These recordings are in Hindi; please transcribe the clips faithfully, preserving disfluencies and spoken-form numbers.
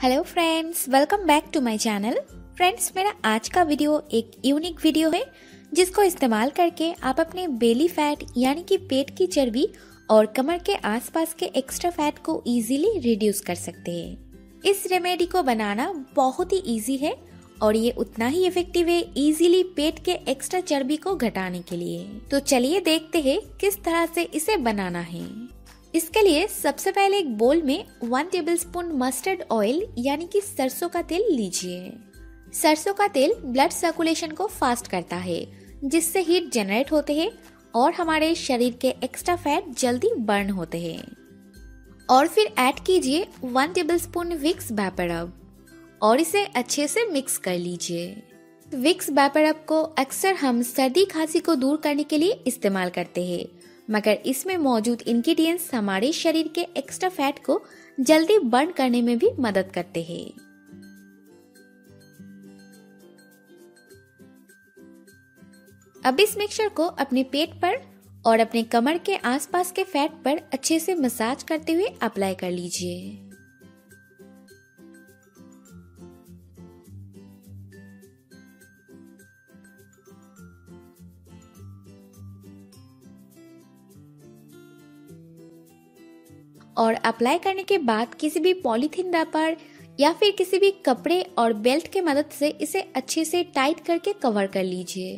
Hello friends, welcome back to my channel. Friends, मेरा आज का वीडियो एक यूनिक वीडियो है जिसको इस्तेमाल करके आप अपने बेली फैट यानी कि पेट की चर्बी और कमर के आसपास के एक्स्ट्रा फैट को इजीली रिड्यूस कर सकते हैं। इस रेमेडी को बनाना बहुत ही इजी है और ये उतना ही इफेक्टिव है इजीली पेट के एक्स्ट्रा चर्बी को घटाने के लिए। तो चलिए देखते हैं किस तरह से इसे बनाना है। इसके लिए सबसे पहले एक बोल में वन टेबलस्पून मस्टर्ड ऑयल यानी कि सरसों का तेल लीजिए। सरसों का तेल ब्लड सर्कुलेशन को फास्ट करता है, जिससे हीट जनरेट होते हैं और हमारे शरीर के एक्स्ट्रा फैट जल्दी बर्न होते हैं। और फिर ऐड कीजिए वन टेबलस्पून विक्स वैपोरब और इसे अच्छे से मिक्स कर लीजिए। विक्स वैपोरब को अक्सर हम सर्दी खांसी को दूर करने के लिए इस्तेमाल करते हैं, मगर इसमें मौजूद इंग्रेडिएंट्स हमारे शरीर के एक्स्ट्रा फैट को जल्दी बर्न करने में भी मदद करते हैं। अब इस मिक्सचर को अपने पेट पर और अपने कमर के आसपास के फैट पर अच्छे से मसाज करते हुए अप्लाई कर लीजिए। और अप्लाई करने के बाद किसी भी पॉलीथीन रैपर या फिर किसी भी कपड़े और बेल्ट के मदद से इसे अच्छे से टाइट करके कवर कर लीजिए।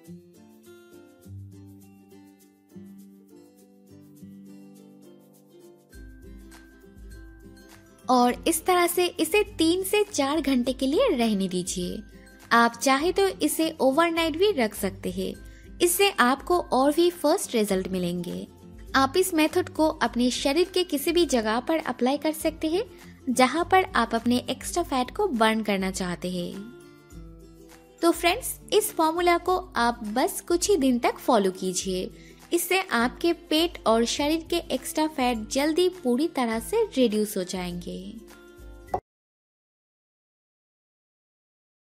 और इस तरह से इसे तीन से चार घंटे के लिए रहने दीजिए। आप चाहे तो इसे ओवरनाइट भी रख सकते हैं, इससे आपको और भी फर्स्ट रिजल्ट मिलेंगे। आप इस मेथड को अपने शरीर के किसी भी जगह पर अप्लाई कर सकते हैं जहां पर आप अपने एक्स्ट्रा फैट को बर्न करना चाहते हैं। तो फ्रेंड्स, इस फॉर्मूला को आप बस कुछ ही दिन तक फॉलो कीजिए। इससे आपके पेट और शरीर के एक्स्ट्रा फैट जल्दी पूरी तरह से रिड्यूस हो जाएंगे।